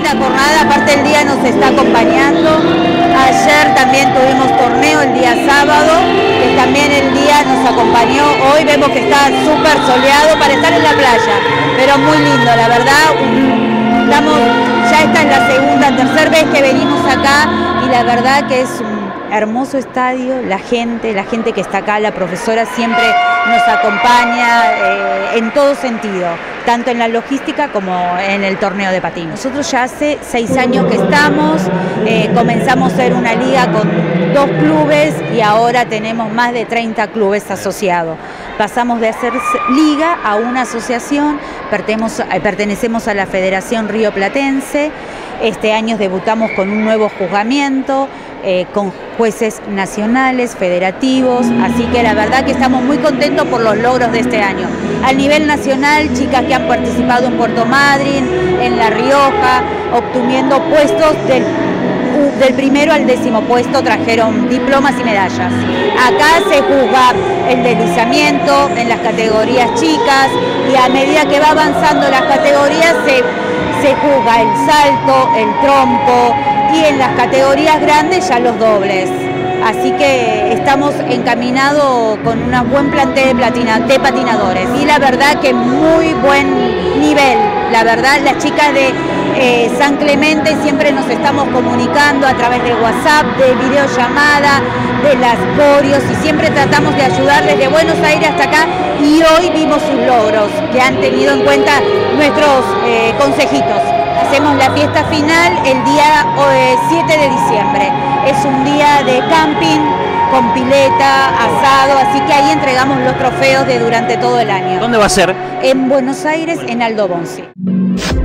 linda jornada, aparte el día nos está acompañando. Ayer también tuvimos torneo el día sábado, que también el día nos acompañó. Hoy vemos que está súper soleado para estar en la playa, pero muy lindo, la verdad. Ya esta es la tercera vez que venimos acá y la verdad que es un hermoso estadio, la gente que está acá, la profesora siempre nos acompaña en todo sentido, tanto en la logística como en el torneo de patín. Nosotros ya hace 6 años que estamos, comenzamos a ser una liga con 2 clubes y ahora tenemos más de 30 clubes asociados. Pasamos de hacer liga a una asociación, pertenecemos a la Federación Rioplatense. Este año debutamos con un nuevo juzgamiento, con jueces nacionales, federativos, así que la verdad que estamos muy contentos por los logros de este año. A nivel nacional, chicas que han participado en Puerto Madryn, en La Rioja, obteniendo puestos del primero al 10º puesto, trajeron diplomas y medallas. Acá se juzga el deslizamiento en las categorías chicas y a medida que va avanzando las categorías se juzga el salto, el trompo y en las categorías grandes ya los dobles. Así que estamos encaminados con un buen plantel de patinadores y la verdad que muy buen nivel. La verdad, las chicas de San Clemente siempre nos estamos comunicando a través de WhatsApp, de videollamada, de las coreos y siempre tratamos de ayudarles de Buenos Aires hasta acá y hoy vimos sus logros que han tenido en cuenta nuestros consejitos. Hacemos la fiesta final el día 7 de diciembre. Es un día de camping con pileta, asado, así que ahí entregamos los trofeos de durante todo el año. ¿Dónde va a ser? En Buenos Aires, en Aldo Bonzi.